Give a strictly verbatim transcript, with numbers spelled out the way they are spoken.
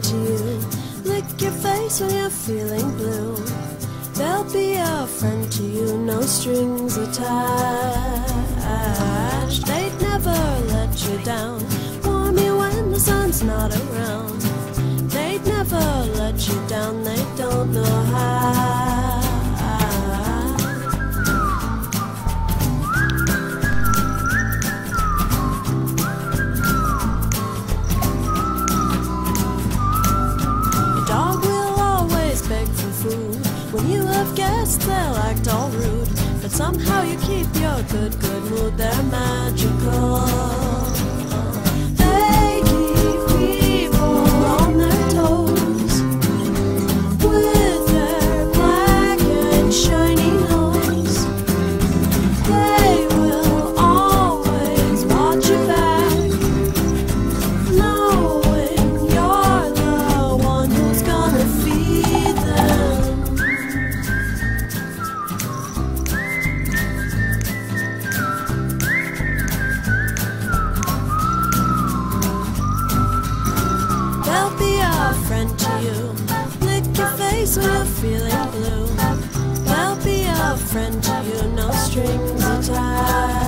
to you. Lick your face when you're feeling blue. They'll be a friend to you, no strings attached. They'd never let you down, warm you when the sun's not around. They'd never let you down, they don't know how. Your dog will always beg for food. When you have guests, they'll act all rude, but somehow you keep your good, good mood. They're magical. They keep people on their toes with their black and shiny nose. They will always watch your back, knowing you're the one who's gonna feed them. They'll be a friend to you. Lick your face when you're feeling blue. They'll be a friend to you, no strings attached.